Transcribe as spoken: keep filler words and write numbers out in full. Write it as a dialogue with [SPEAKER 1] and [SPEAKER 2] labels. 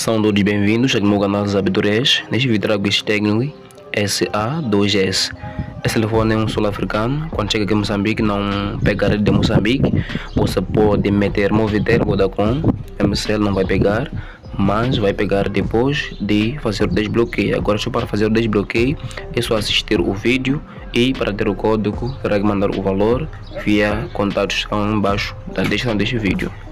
[SPEAKER 1] São todos bem-vindos aqui no meu canal ZABBY. Neste vídeo trago este TECNO S A dois S. Esse telefone é um sul-africano. Quando chega aqui em Moçambique, não pega a rede de Moçambique. Você pode meter Movitel, Vodacom, M C L não vai pegar, mas vai pegar depois de fazer o desbloqueio. Agora, só para fazer o desbloqueio, é só assistir o vídeo e para ter o código, terá que mandar o valor via contatos embaixo da descrição deste vídeo.